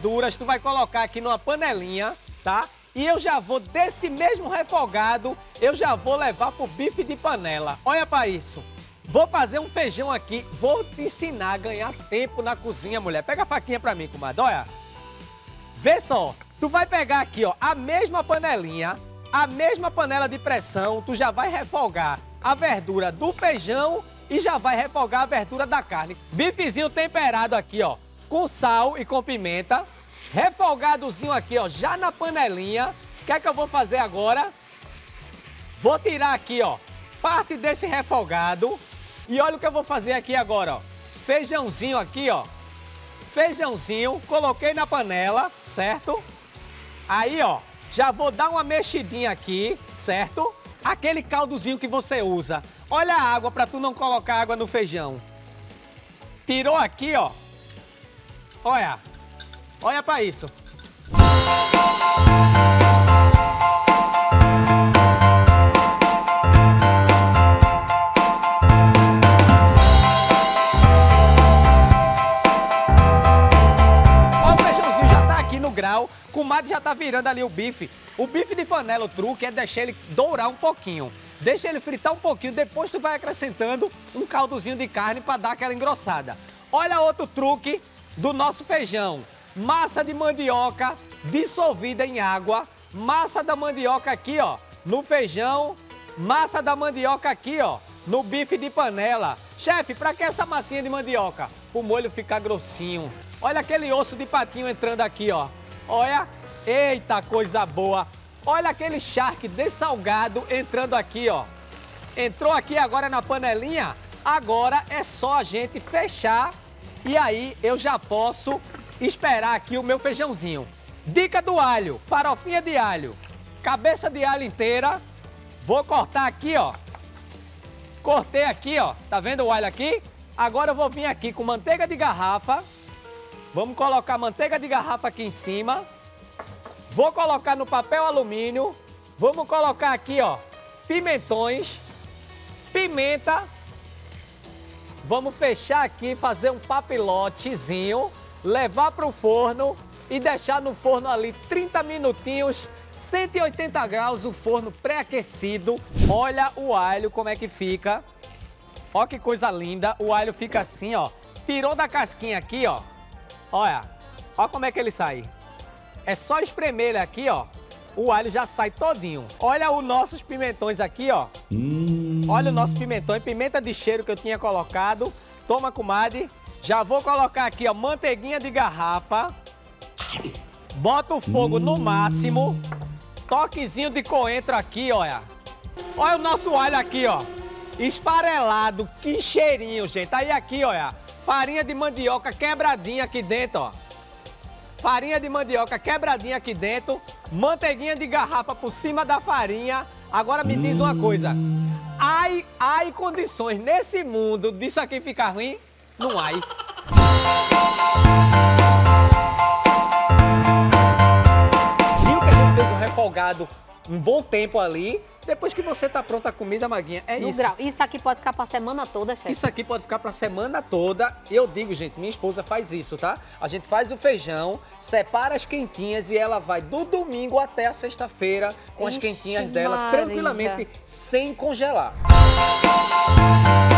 verduras tu vai colocar aqui numa panelinha, tá? E eu já vou, desse mesmo refogado, eu já vou levar pro bife de panela. Olha pra isso. Vou fazer um feijão aqui, vou te ensinar a ganhar tempo na cozinha, mulher. Pega a faquinha pra mim, comadre, olha. Vê só, tu vai pegar aqui, ó, a mesma panelinha, a mesma panela de pressão, tu já vai refogar a verdura do feijão e já vai refogar a verdura da carne. Bifezinho temperado aqui, ó, com sal e com pimenta. Refogadozinho aqui, ó, já na panelinha. O que é que eu vou fazer agora? Vou tirar aqui, ó, parte desse refogado. E olha o que eu vou fazer aqui agora, ó. Feijãozinho aqui, ó. Feijãozinho, coloquei na panela, certo? Aí, ó, já vou dar uma mexidinha aqui, certo? Aquele caldozinho que você usa. Olha a água pra tu não colocar água no feijão. Tirou aqui, ó. Olha. Olha pra isso. Grau, comadre já tá virando ali o bife. O bife de panela, o truque é deixar ele dourar um pouquinho. Deixa ele fritar um pouquinho, depois tu vai acrescentando um caldozinho de carne para dar aquela engrossada. Olha outro truque do nosso feijão. Massa de mandioca dissolvida em água. Massa da mandioca aqui, ó, no feijão. Massa da mandioca aqui, ó, no bife de panela. Chefe, pra que essa massinha de mandioca? O molho ficar grossinho. Olha aquele osso de patinho entrando aqui, ó. Olha, eita coisa boa. Olha aquele charque dessalgado entrando aqui, ó. Entrou aqui agora na panelinha. Agora é só a gente fechar e aí eu já posso esperar aqui o meu feijãozinho. Dica do alho, farofinha de alho, cabeça de alho inteira. Vou cortar aqui, ó. Cortei aqui, ó. Tá vendo o alho aqui? Agora eu vou vir aqui com manteiga de garrafa. Vamos colocar manteiga de garrafa aqui em cima. Vou colocar no papel alumínio. Vamos colocar aqui, ó, pimentões, pimenta. Vamos fechar aqui, fazer um papilotezinho, levar para o forno e deixar no forno ali 30 minutinhos, 180 graus, o forno pré-aquecido. Olha o alho como é que fica. Ó que coisa linda, o alho fica assim, ó. Tirou da casquinha aqui, ó. Olha, ó como é que ele sai. É só espremer ele aqui, ó. O alho já sai todinho. Olha os nossos pimentões aqui, ó. Olha o nosso pimentão, pimenta de cheiro que eu tinha colocado. Toma, comadre. Já vou colocar aqui, ó, manteiguinha de garrafa. Bota o fogo no máximo. Toquezinho de coentro aqui, olha. Olha o nosso alho aqui, ó. Esfarelado, que cheirinho, gente. Aí aqui, olha. Farinha de mandioca quebradinha aqui dentro, ó. Farinha de mandioca quebradinha aqui dentro. Manteiguinha de garrafa por cima da farinha. Agora me diz uma coisa. Há condições nesse mundo disso aqui ficar ruim? Não há. Viu que a gente fez um refogado um bom tempo ali? Depois que você tá pronta a comida, Maguinha, é no isso. Grau. Isso aqui pode ficar pra semana toda, chefe? Isso aqui pode ficar pra semana toda. Eu digo, gente, minha esposa faz isso, tá? A gente faz o feijão, separa as quentinhas e ela vai do domingo até a sexta-feira com as quentinhas dela, tranquilamente, sem congelar.